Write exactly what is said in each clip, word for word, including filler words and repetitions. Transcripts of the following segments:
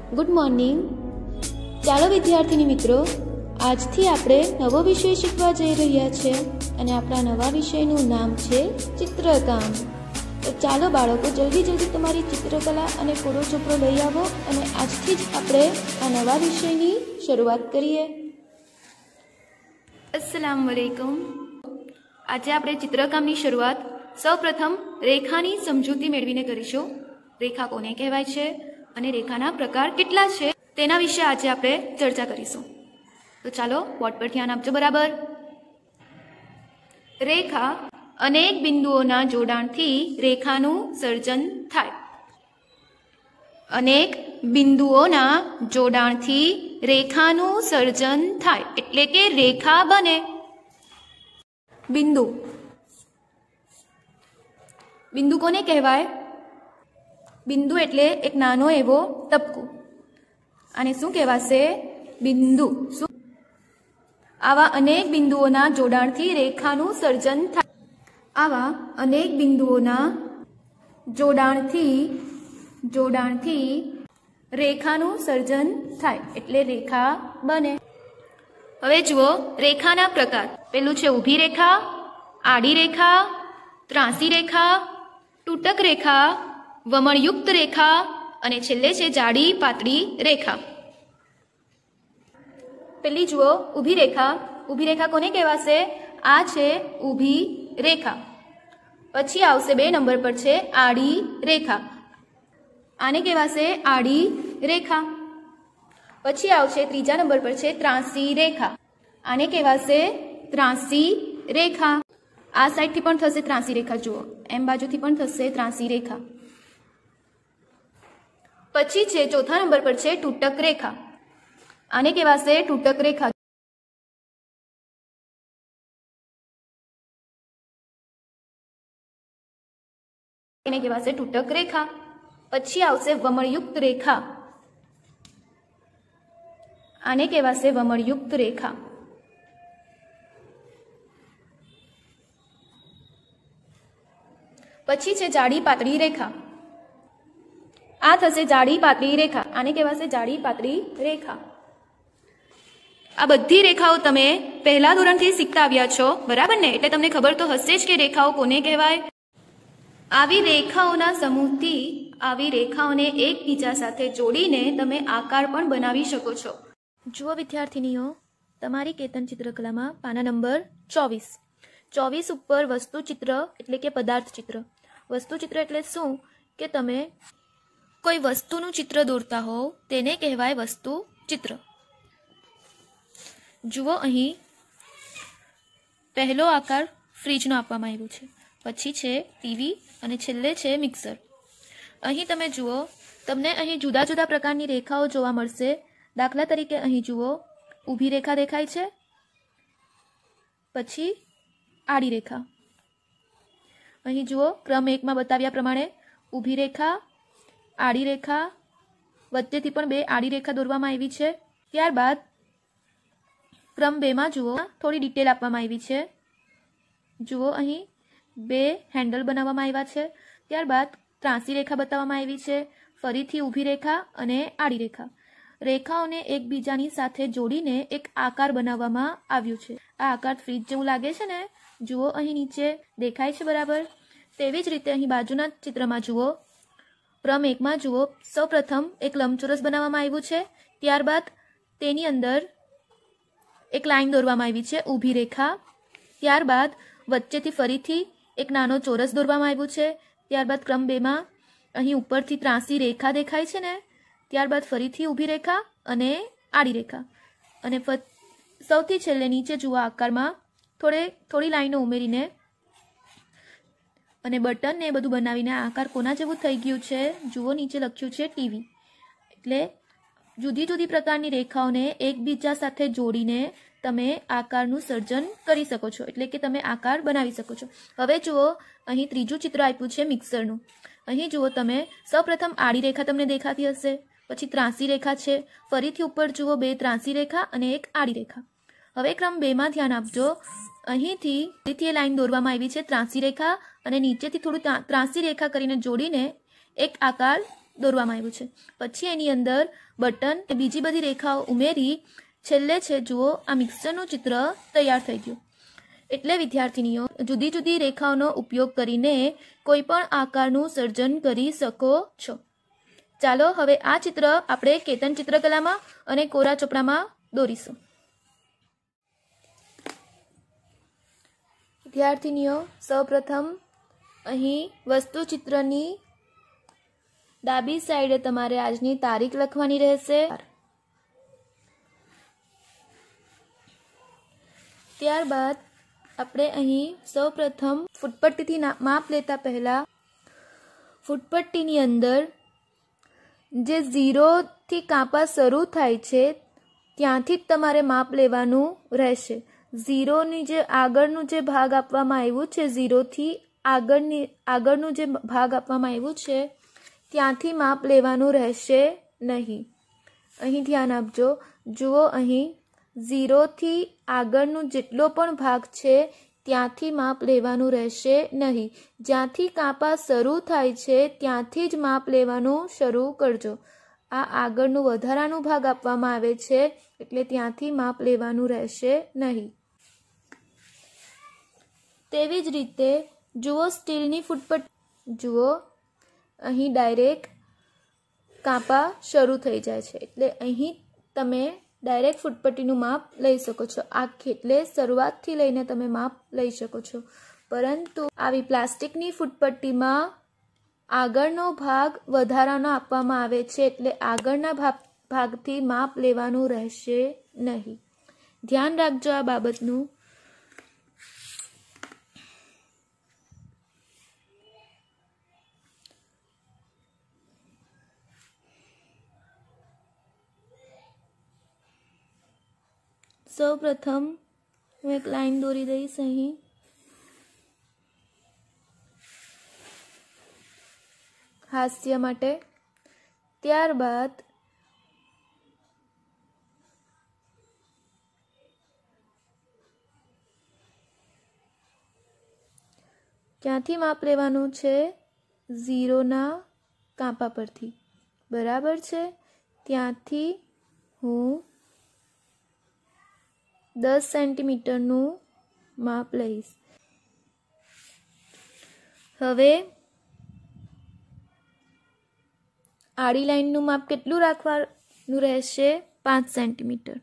Good morning. ચાલો વિદ્યાર્થીની મિત્રો, આજથી આપણે નવો વિષય શીખવા જઈ રહ્યા છીએ અને આપણા નવા વિષયનું નામ છે ચિત્રકામ. તો ચાલો બાળકો, જલ્દી જલ્દી તમારી ચિત્રકલા અને કોરો ચોપડો લઈ આવો અને આજથી જ આપણે આ નવા વિષયની શરૂઆત કરીએ. અસ્સલામુ અલૈકુમ. આજે આપણે ચિત્રકામની શરૂઆત સૌપ્રથમ રેખાની સમજૂતી મેળવીને કરીશું. રેખા કોને કહેવાય છે અને રેખાના પ્રકાર કેટલા છે તેના વિશે આજે આપણે ચર્ચા કરીશું. તો ચાલો બોર્ડ પર ધ્યાન આપજો. બરાબર. રેખા અનેક બિંદુઓના જોડાણથી રેખાનું સર્જન થાય. અનેક બિંદુઓના જોડાણથી રેખાનું સર્જન થાય એટલે કે રેખા બને. બિંદુ બિંદુ કોને કહેવાય? બિંદુ એટલે એક નાનો એવો ટપકું. આને શું કહેવાશે? બિંદુ. શું? આવા અનેક બિંદુઓના જોડાણથી રેખાનું સર્જન થાય. આવા અનેક બિંદુઓના જોડાણથી જોડાણથી રેખાનું સર્જન થાય એટલે રેખા બને. હવે જુઓ રેખાના પ્રકાર. પેલું છે ઊભી રેખા, આડી રેખા, ત્રાંસી રેખા, તૂટક રેખા, વમણયુક્ત રેખા અને છેલ્લે છે જાડી પાતળી રેખા. પેલી જુઓ ઊભી રેખા. ઊભી રેખા કોને કહેવાશે? આ છે ઊભી રેખા. પછી આવશે બે નંબર પર છે આડી રેખા. આને કહેવાશે આડી રેખા. પછી આવશે ત્રીજા નંબર પર છે ત્રાંસી રેખા. આને કહેવાશે ત્રાંસી રેખા. આ સાઈડથી પણ થશે ત્રાંસી રેખા. જુઓ એમ બાજુથી પણ થશે ત્રાંસી રેખા. પછી છે ચોથા નંબર પર છે તૂટક રેખા. આને કહેવાશે તૂટક રેખા. એને કહેવાશે તૂટક રેખા. પછી આવશે વમણયુક્ત રેખા. આને કહેવાશે વમણયુક્ત રેખા. પછી છે જાડી પાતળી રેખા. આ થશે જાડી પાતળી રેખા. આને કહેવાશે જાડી પાતળી રેખા. આ બધી રેખાઓ તમે પહેલા ધોરણથી શીખતા આવ્યા છો, બરાબર ને? એટલે તમને ખબર તો હશે જ કે રેખાઓ કોને કહેવાય. આવી રેખાઓના સમૂહથી આવી રેખાઓને એકબીજા સાથે જોડીને તમે આકાર પણ બનાવી શકો છો. જુઓ વિદ્યાર્થીનીઓ, તમારી કેતન ચિત્રકલામાં પાના નંબર ચોવીસ ચોવીસ ઉપર વસ્તુ ચિત્ર એટલે કે પદાર્થ ચિત્ર. વસ્તુ ચિત્ર એટલે શું કે તમે કોઈ વસ્તુનું ચિત્ર દોરતા હોવ તેને કહેવાય વસ્તુ ચિત્ર. જુઓ અહીં પહેલો આકાર ફ્રીજનો આપવામાં આવ્યો છે, પછી છે ટીવી અને છેલ્લે છે મિક્સર. અહીં તમે જુઓ, તમને અહીં જુદા જુદા પ્રકારની રેખાઓ જોવા મળશે. દાખલા તરીકે અહીં જુઓ ઊભી રેખા દેખાય છે, પછી આડી રેખા. અહીં જુઓ ક્રમ એકમાં બતાવ્યા પ્રમાણે ઊભી રેખા, આડી રેખા, વચ્ચેથી પણ બે આડી રેખા દોરવામાં આવી છે. ત્યારબાદ ક્રમ બેમાં જુઓ થોડી ડિટેલ આપવામાં આવી છે. જુઓ અહીં બે હેન્ડલ બનાવવામાં આવ્યા છે. ત્યારબાદ ત્રાંસી રેખા બતાવવામાં આવી છે, ફરીથી ઊભી રેખા અને આડી રેખા. રેખાઓને એકબીજાની સાથે જોડીને એક આકાર બનાવવામાં આવ્યું છે. આ આકાર ફ્રીજ જેવું લાગે છે ને? જુઓ અહીં નીચે દેખાય છે, બરાબર? તેવી જ રીતે અહીં બાજુના ચિત્રમાં જુઓ ક્રમ એકમાં જુઓ સૌપ્રથમ એક લંબચોરસ બનાવવામાં આવ્યું છે. ત્યારબાદ તેની અંદર એક લાઈન દોરવામાં આવી છે ઊભી રેખા. ત્યારબાદ વચ્ચેથી ફરીથી એક નાનો ચોરસ દોરવામાં આવ્યું છે. ત્યારબાદ ક્રમ બેમાં અહીં ઉપરથી ત્રાંસી રેખા દેખાય છે ને? ત્યારબાદ ફરીથી ઊભી રેખા અને આડી રેખા. અને સૌથી છેલ્લે નીચે જુઓ આકારમાં થોડે થોડી લાઈનો ઉમેરીને અને બટન ને બધું બનાવીને આકાર કોના જેવું થઈ ગયું છે? જુઓ નીચે લખ્યું છે ટીવી. એટલે જુદી જુદી પ્રકારની રેખાઓને એકબીજા સાથે જોડીને તમે આકારનું સર્જન કરી શકો છો, એટલે કે તમે આકાર બનાવી શકો છો. હવે જુઓ અહીં ત્રીજું ચિત્ર આપ્યું છે મિક્સરનું. અહીં જુઓ તમે સૌપ્રથમ આડી રેખા તમને દેખાતી હશે, પછી ત્રાંસી રેખા છે, ફરીથી ઉપર જુઓ બે ત્રાંસી રેખા અને એક આડી રેખા. હવે ક્રમ બેમાં ધ્યાન આપજો. અહીંથી ફરીથી એ લાઈન દોરવામાં આવી છે ત્રાંસી રેખા અને નીચેથી થોડું ત્રાંસી રેખા કરીને જોડીને એક આકાર દોરવામાં આવ્યું છે. પછી એની અંદર બટન બીજી બધી રેખાઓ ઉમેરી છેલ્લે છે જુઓ આ મિક્સચરનું ચિત્ર તૈયાર થઈ ગયું. એટલે વિદ્યાર્થીનીઓ જુદી જુદી રેખાઓનો ઉપયોગ કરીને કોઈ પણ આકારનું સર્જન કરી શકો છો. ચાલો હવે આ ચિત્ર આપણે કેતન ચિત્રકલામાં અને કોરા ચોપડામાં દોરીશું. વિદ્યાર્થીનીઓ સૌપ્રથમ અહીં વસ્તુ ચિત્રની ડાબી સાઈડે તમારે આજની તારીખ લખવાની રહેશે. ત્યારબાદ આપણે અહીં સૌપ્રથમ ફૂટપટ્ટીથી માપ લેતા પહેલા ફૂટપટ્ટીની અંદર જે ઝીરોથી કાપા શરૂ થાય છે ત્યાંથી જ તમારે માપ લેવાનું રહેશે. ઝીરોની જે આગળનું જે ભાગ આપવામાં આવ્યું છે ઝીરોથી આગળની આગળનું જે ભાગ આપવામાં આવ્યું છે ત્યાંથી માપ લેવાનું રહેશે નહીં. અહીં ધ્યાન આપજો. જુઓ અહીં ઝીરોથી આગળનું જેટલો પણ ભાગ છે ત્યાંથી માપ લેવાનું રહેશે નહીં. જ્યાંથી કાપા શરૂ થાય છે ત્યાંથી જ માપ લેવાનું શરૂ કરજો. આ આગળનું વધારાનું ભાગ આપવામાં આવે છે એટલે ત્યાંથી માપ લેવાનું રહેશે નહીં. તેવી જ રીતે જુઓ સ્ટીલની ફૂટપટ્ટી જુઓ અહીં ડાયરેક્ટ કાપા શરૂ થઈ જાય છે એટલે અહીં તમે ડાયરેક્ટ ફૂટપટ્ટીનું માપ લઈ શકો છો. આખી એટલે શરૂઆતથી લઈને તમે માપ લઈ શકો છો. પરંતુ આવી પ્લાસ્ટિકની ફૂટપટ્ટીમાં આગળનો ભાગ વધારાનો આપવામાં આવે છે એટલે આગળના ભાગ ભાગથી માપ લેવાનું રહેશે નહીં. ધ્યાન રાખજો આ બાબતનું. સૌ પ્રથમ હું એક લાઈન દોરી દઈશ અહીં. હાસ્ય માટે. ત્યારબાદ ક્યાંથી માપ લેવાનું છે? ઝીરોના કાપા પરથી. બરાબર છે. ત્યાંથી હું દસ સેન્ટીમીટરનું માપ લઈશ. હવે આડી લાઈનનું માપ કેટલું રાખવાનું રહેશે? પાંચ સેન્ટીમીટર.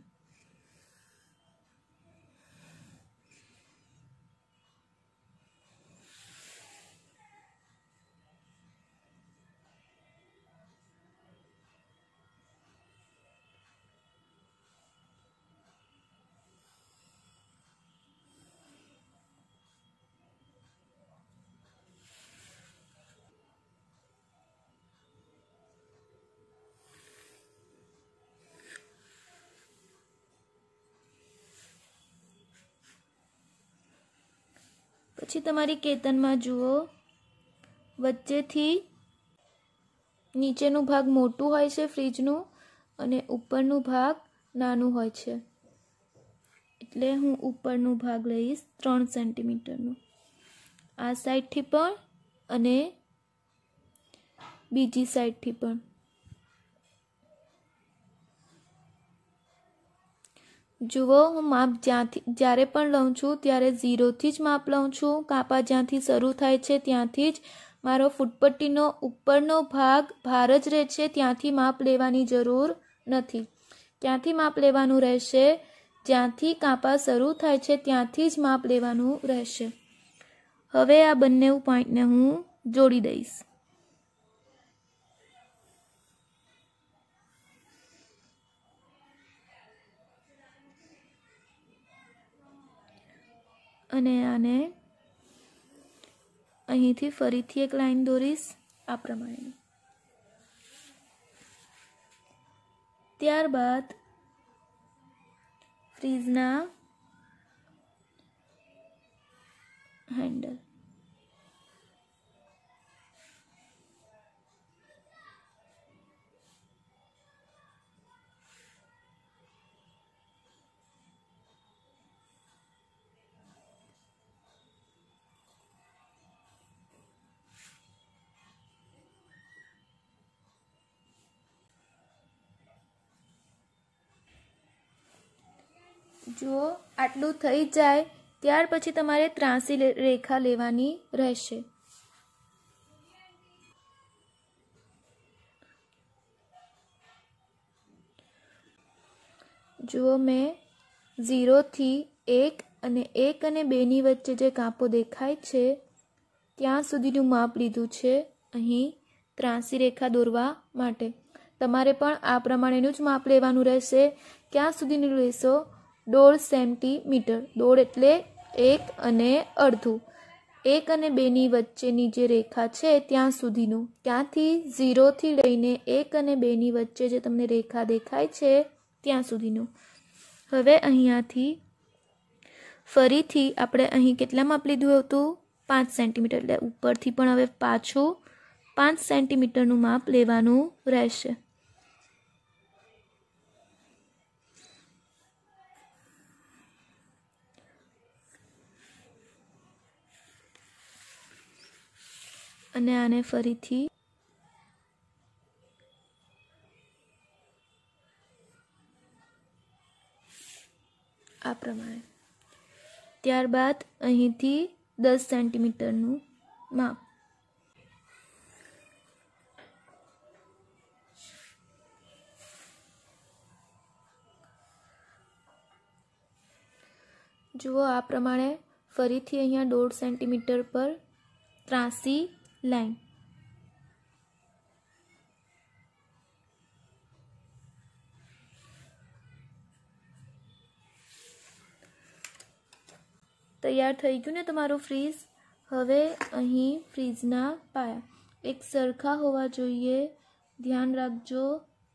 પછી તમારી કેતનમાં જુઓ વચ્ચેથી નીચેનું ભાગ મોટું હોય છે ફ્રીજનું અને ઉપરનું ભાગ નાનું હોય છે એટલે હું ઉપરનું ભાગ લઈશ ત્રણ સેન્ટીમીટરનું. આ સાઈડથી પણ અને બીજી સાઈડથી પણ. જુઓ હું માપ જ્યાંથી જ્યારે પણ લઉં છું ત્યારે ઝીરોથી જ માપ લઉં છું. કાપા જ્યાંથી શરૂ થાય છે ત્યાંથી જ મારો ફૂટપટ્ટીનો ઉપરનો ભાગ ભાર જ રહે છે. ત્યાંથી માપ લેવાની જરૂર નથી. ક્યાંથી માપ લેવાનું રહેશે? જ્યાંથી કાપા શરૂ થાય છે ત્યાંથી જ માપ લેવાનું રહેશે. હવે આ બંને પોઈન્ટને હું જોડી દઈશ. અને આને અહીંથી ફરીથી એક લાઈન દોરીશ આ પ્રમાણે. ત્યારબાદ ફ્રીજના હેન્ડલ. જુઓ આટલું થઈ જાય ત્યાર પછી તમારે ત્રાસી રેખા લેવાની રહેશે। જુઓ મેં ઝીરોથી એક અને એક અને બેની વચ્ચે જે કાપો દેખાય છે ત્યાં સુધીનું માપ લીધું છે અહીં ત્રાસી રેખા દોરવા માટે। તમારે પણ આ પ્રમાણેનું જ માપ લેવાનું રહેશે। ક્યાં સુધીનું લેશો? દોઢ સેન્ટીમીટર। દોઢ એટલે એક અને અડધું। એક અને બેની વચ્ચેની જે રેખા છે ત્યાં સુધીનું, ત્યાંથી ઝીરોથી લઈને એક અને બેની વચ્ચે જે તમને રેખા દેખાય છે ત્યાં સુધીનું। હવે અહીંયાથી ફરીથી આપણે અહીં કેટલા માપ લીધું હતું? પાંચ સેન્ટીમીટર। એટલે ઉપરથી પણ હવે પાછું પાંચ સેન્ટીમીટરનું માપ લેવાનું રહેશે। અને આને ફરીથી આ પ્રમાણે। ત્યારબાદ અહીંથી દસ સેન્ટીમીટરનું માપ। જુઓ આ પ્રમાણે ફરીથી અહીંયા દોઢ સેન્ટીમીટર પર ત્રાસી લાઈન। તૈયાર થઈ ગયું ને તમારું ફ્રીઝ। હવે અહીં ફ્રીઝના પાયા એક સરખા હોવા જોઈએ, ધ્યાન રાખજો।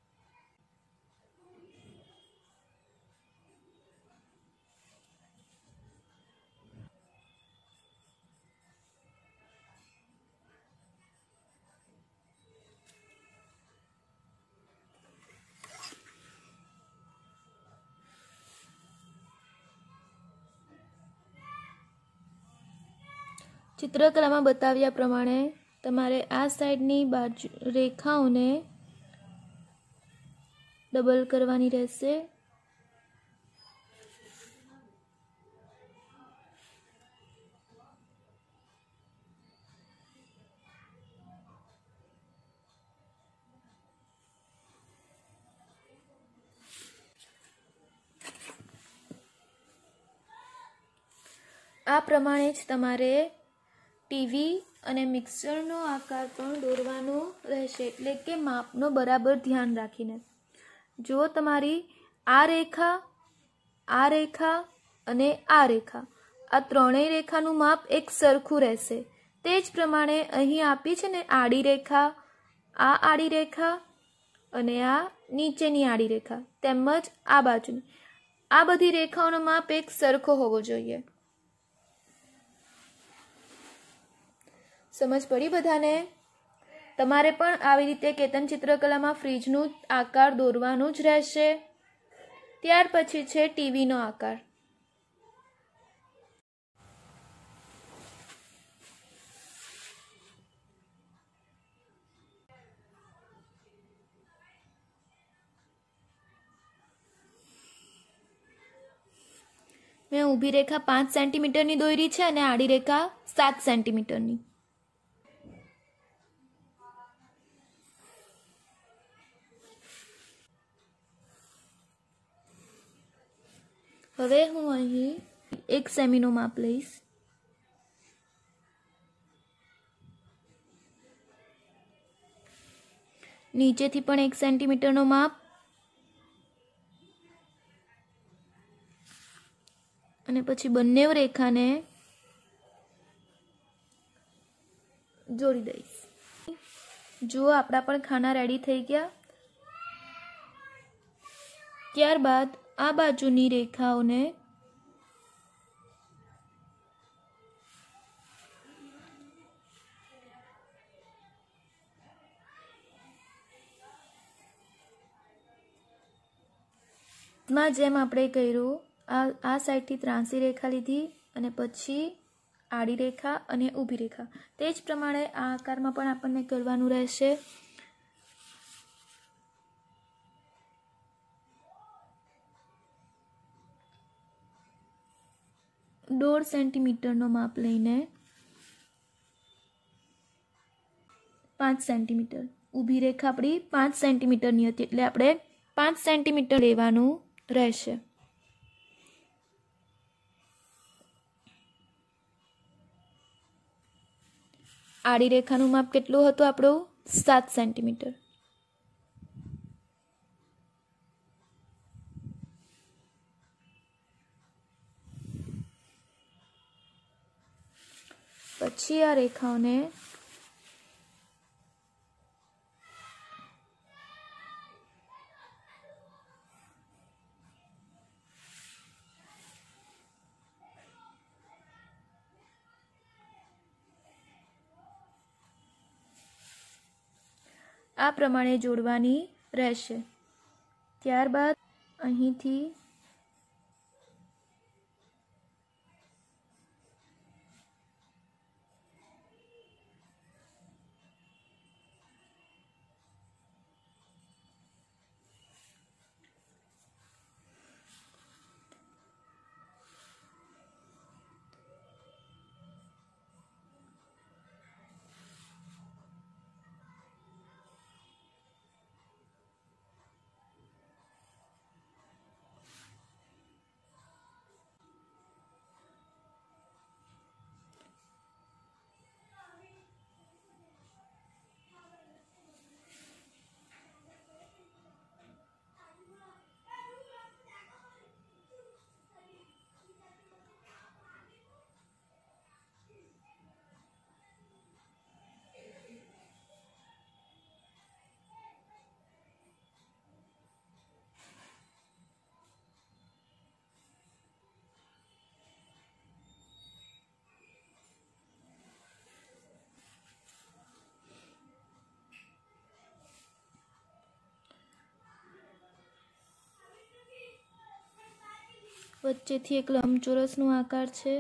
ચિત્રકલામાં બતાવ્યા પ્રમાણે તમારે આ સાઈડની બાજુ રેખાઓને ડબલ કરવાની રહેશે। આ પ્રમાણે જ તમારે ટીવી અને મિક્સરનો આકાર પણ દોરવાનો રહેશે, એટલે કે માપનો બરાબર ધ્યાન રાખીને। જો તમારી આ રેખા, આ રેખા અને આ રેખા, આ ત્રણેય રેખાનું માપ એક સરખું રહેશે। તે જ પ્રમાણે અહીં આપી છે ને આડી રેખા, આ આડી રેખા અને આ નીચેની આડી રેખા, તેમજ આ બાજુની, આ બધી રેખાઓનો માપ એક સરખો હોવો જોઈએ। સમજ પડી બધાને? તમારે પણ આવી રીતે કેતન ચિત્રકલામાં ફ્રીજનું આકાર દોરવાનું જ રહેશે। ત્યાર પછી છે ટીવીનો આકાર। મેં ઊભી રેખા પાંચ સેન્ટીમીટરની દોરી છે અને આડી રેખા સાત સેન્ટીમીટરની। હવે હું અહીં એક સેમીનો માપ લઈશ। નીચેથી પણ એક સેન્ટીમીટરનો માપ અને પછી બંને રેખાને જોડી દઈશ। જુઓ આપણા પણ ખાના રેડી થઈ ગયા। ત્યારબાદ આ બાજુની રેખાઓને માં જેમ આપણે કર્યું, આ આ સાઈડથી ત્રાસી રેખા લીધી અને પછી આડી રેખા અને ઊભી રેખા, તે જ પ્રમાણે આ આકારમાં પણ આપણને કરવાનું રહેશે। દોઢ સેન્ટીમીટરનો માપ લઈને પાંચ સેન્ટીમીટર ઊભી રેખા આપણી પાંચ સેન્ટીમીટરની હતી એટલે આપણે પાંચ સેન્ટીમીટર લેવાનું રહેશે. આડી રેખાનું માપ કેટલું હતું આપણું? સાત સેન્ટીમીટર. પછી આ રેખાઓને આ પ્રમાણે જોડવાની રહેશે. ત્યારબાદ અહીંથી વચ્ચેથી એક લંબચોરસનો આકાર છે.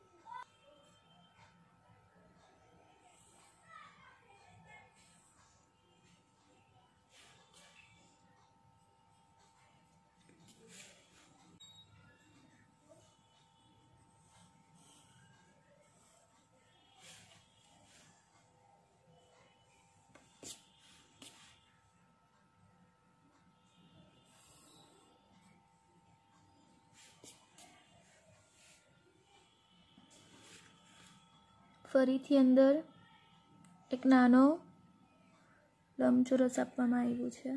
ફરીથી અંદર એક નાનો લંબચોરસ આપવામાં આવ્યું છે.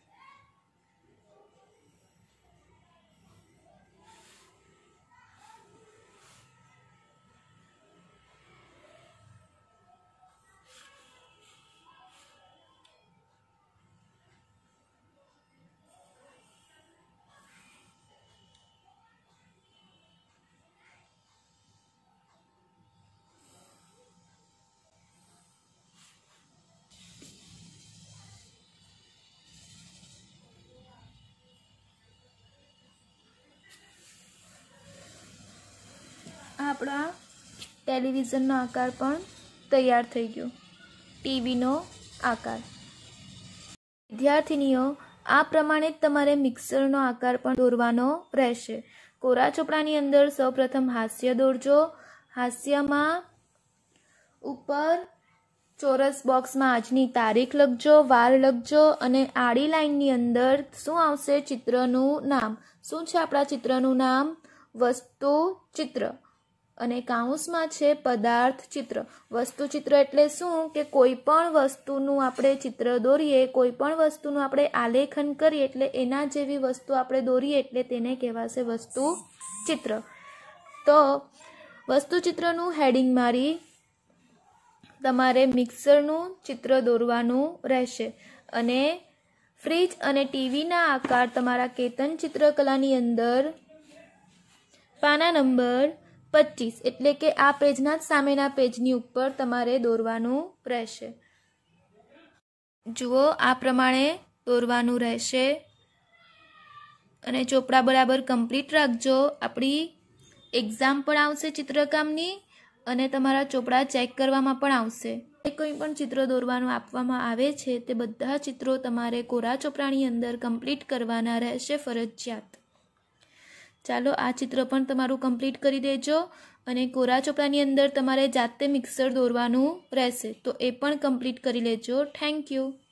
આપણા ટેલિવિઝનનો આકાર પણ તૈયાર થઈ ગયો. ટીવીનો આકાર. વિદ્યાર્થીનીઓ, આ પ્રમાણે તમારે મિક્સરનો આકાર પણ દોરવાનો રહેશે. કોરા ચોપડાની અંદર સૌપ્રથમ હાસ્ય દોરજો. હાસ્યમાં ઉપર ચોરસ બોક્સમાં આજની તારીખ લખજો, વાર લખજો અને આડી લાઈનની અંદર શું આવશે? ચિત્રનું નામ. શું છે આપણા ચિત્રનું નામ? વસ્તુ ચિત્ર. અને કાઉન્સમાં છે પદાર્થ ચિત્ર. વસ્તુ ચિત્ર એટલે શું કે કોઈ પણ વસ્તુનું આપણે ચિત્ર દોરીએ, કોઈ પણ વસ્તુનું આપણે આલેખન કરીએ એટલે એના જેવી વસ્તુ આપણે દોરીએ એટલે તેને કહેવાશે વસ્તુ ચિત્ર. તો વસ્તુ ચિત્રનું હેડિંગ મારી તમારે મિક્સરનું ચિત્ર દોરવાનું રહેશે. અને ફ્રીજ અને ટીવીના આકાર તમારા કેતન ચિત્રકલાની અંદર પાના નંબર પચીસ એટલે કે આ પેજના જ સામેના પેજની ઉપર તમારે દોરવાનું રહેશે. જુઓ, આ પ્રમાણે દોરવાનું રહેશે. અને ચોપડા બરાબર કમ્પ્લીટ રાખજો. આપણી એક્ઝામ પણ આવશે ચિત્રકામની અને તમારા ચોપડા ચેક કરવામાં પણ આવશે. કોઈ પણ ચિત્ર દોરવાનું આપવામાં આવે છે તે બધા ચિત્રો તમારે કોરા ચોપડાની અંદર કમ્પ્લીટ કરવાના રહેશે ફરજિયાત. ચાલો આ ચિત્ર પણ તમારું કમ્પ્લીટ કરી દેજો અને કોરા ચોપડાની અંદર તમારે જાતે મિક્સર દોરવાનું રહેશે, તો એ પણ કમ્પ્લીટ કરી લેજો. Thank you.